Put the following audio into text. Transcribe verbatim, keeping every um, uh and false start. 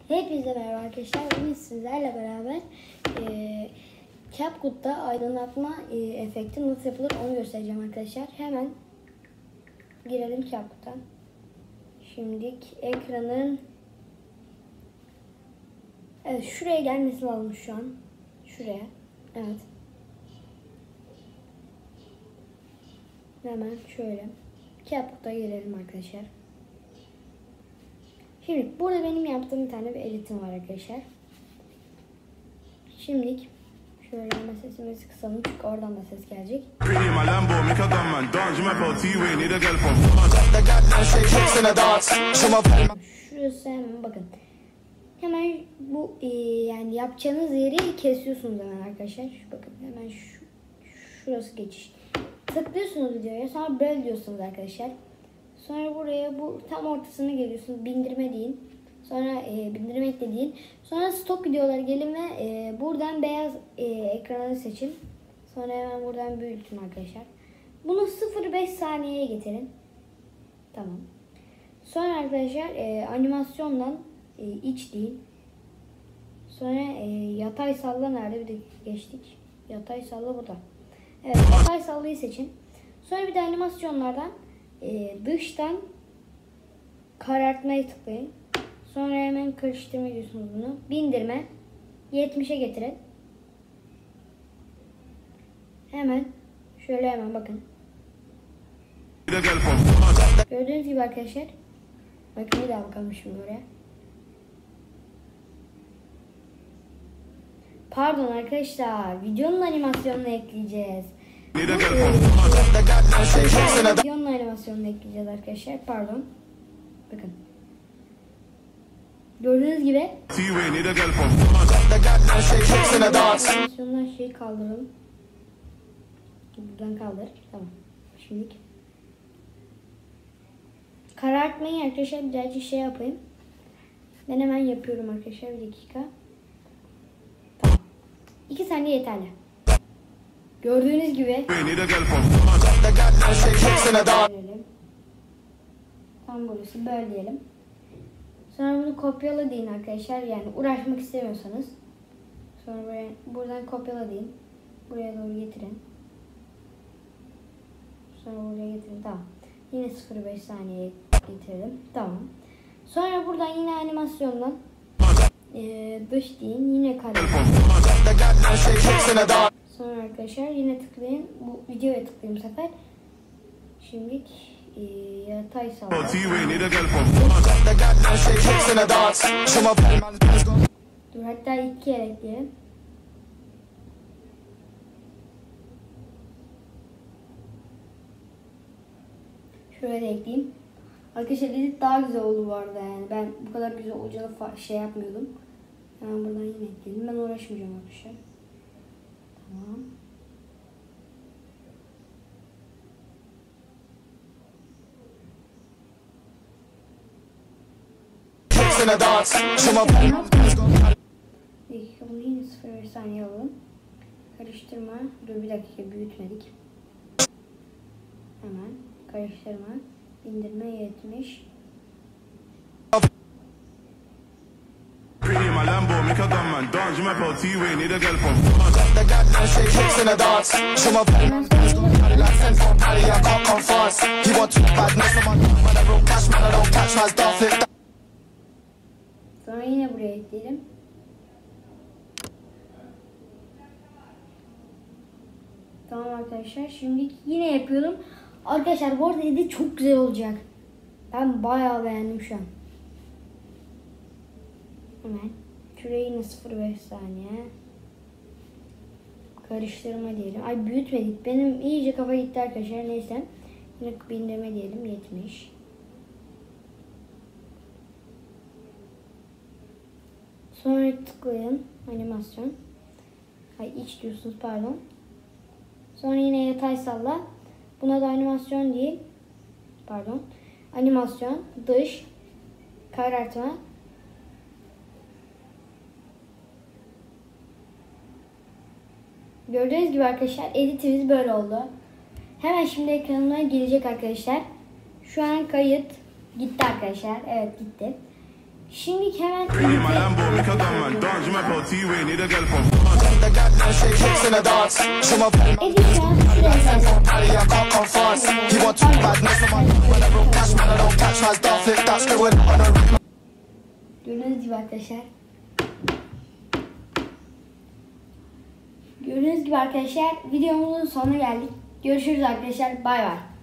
Hepinize merhaba arkadaşlar. Bugün sizlerle beraber e, CapCut'ta aydınlatma e, efekti nasıl yapılır onu göstereceğim arkadaşlar. Hemen girelim CapCut'a. Şimdilik ekranın evet şuraya gelmesi lazım şu an. Şuraya. Evet. Hemen şöyle CapCut'a girelim arkadaşlar. Şimdi burada benim yaptığım bir tane bir editim var arkadaşlar. Şimdilik şöyle ama sesimizi kısalım çünkü oradan da ses gelecek. Şurası hemen bakın. Hemen bu e, yani yapacağınız yeri kesiyorsunuz hemen arkadaşlar. Şu, bakın hemen şu, şurası geçiş. Tıklıyorsunuz videoya, sonra böl diyorsunuz arkadaşlar. Sonra buraya bu tam ortasına geliyorsunuz. Bindirme deyin. Sonra e, bindirme ekle deyin. Sonra stok videoları gelin ve e, buradan beyaz e, ekranı seçin. Sonra hemen buradan büyütün arkadaşlar. Bunu sıfır virgül beş saniyeye getirin. Tamam. Sonra arkadaşlar e, animasyondan e, iç deyin. Sonra e, yatay salla nerede? Bir de geçtik. Yatay salla burada. Evet, yatay sallayı seçin. Sonra bir de animasyonlardan Ee, dıştan karartmaya tıklayın. Sonra hemen karıştırma diyorsunuz bunu. Bindirme. yetmişe getirin. Hemen şöyle hemen bakın. Gördüğünüz gibi arkadaşlar. Bakın bir daha bakalım şimdi oraya. Pardon arkadaşlar. Videonun animasyonunu ekleyeceğiz. Videonun animasyonunu ekleyeceğiz arkadaşlar. Pardon. Bakın. Gördüğünüz gibi animasyondan şeyi kaldıralım. Buradan kaldır. Tamam. Şimdi karartmayı arkadaşlar birazcık şey yapayım. Ben hemen yapıyorum arkadaşlar. Bir dakika. Tamam. iki saniye yeterli. Gördüğünüz gibi tam burası böyle diyelim. Sonra bunu kopyala deyin arkadaşlar. Yani uğraşmak istemiyorsanız. Sonra buraya, buradan kopyala deyin. Buraya doğru getirin. Sonra buraya getirin. Tamam. Yine sıfır virgül beş saniye getirelim. Tamam. Sonra buradan yine animasyondan ee, dış deyin. Yine kare. Sonra arkadaşlar yine tıklayın. Bu videoya tıklayın bu sefer. Şimdi e, yatay salla. Dur hatta iki kere ekleyelim. Şöyle de ekleyeyim. Arkadaşlar edit daha güzel oldu bu arada yani. Ben bu kadar güzel olacağını şey yapmıyordum. Hemen buradan yine ekleyelim. Ben uğraşmayacağım arkadaşlar. Tamam. Bir dakika bunu yine sıfır virgül beş saniye alalım. Karıştırma. Dur bir dakika büyütmedik. Hemen karıştırma. İndirme yetmiş. Sonra yine buraya ekleyelim. Tamam arkadaşlar. Şimdi yine yapıyorum. Arkadaşlar bu arada edit çok güzel olacak. Ben bayağı beğendim şu an. Hemen. Şuraya yine sıfır virgül beş saniye. Karıştırma diyelim. Ay büyütmedik. Benim iyice kafa gitti arkadaşlar. Neyse. Yine bindirme diyelim. yetmiş. Sonra tıklayın. Animasyon. Ay iç diyorsunuz pardon. Sonra yine yatay salla. Buna da animasyon değil. Pardon. Animasyon. Dış. Karartma. Gördüğünüz gibi arkadaşlar editimiz böyle oldu. Hemen şimdi ekranıma gelecek arkadaşlar. Şu an kayıt gitti arkadaşlar. Evet gitti. Şimdi hemen Pretty my Lambo, make a gunman dance. My P T, we need a girl from The goddamn shake hips in the dance. Show my edit yazısı body, I can't come fast. You want too badness, I'm on when I roll cash, man, I don't catch my stuff, flip that screw on a Gördüğünüz gibi arkadaşlar. Gördüğünüz gibi arkadaşlar videomuzun sonuna geldik. Görüşürüz arkadaşlar. Bay bay.